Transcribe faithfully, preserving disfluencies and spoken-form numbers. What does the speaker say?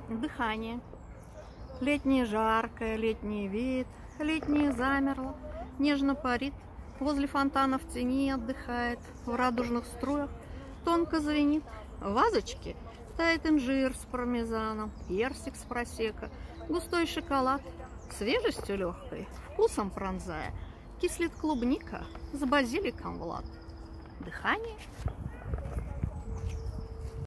Дыхание. Летнее жаркое, летний вид, летнее замерло, нежно парит, возле фонтана в тени отдыхает, в радужных струях тонко звенит. В вазочке тает инжир с пармезаном, персик с просекко, густой шоколад, свежестью легкой, вкусом пронзая, кислит клубника с базиликом в лад. Дыхание.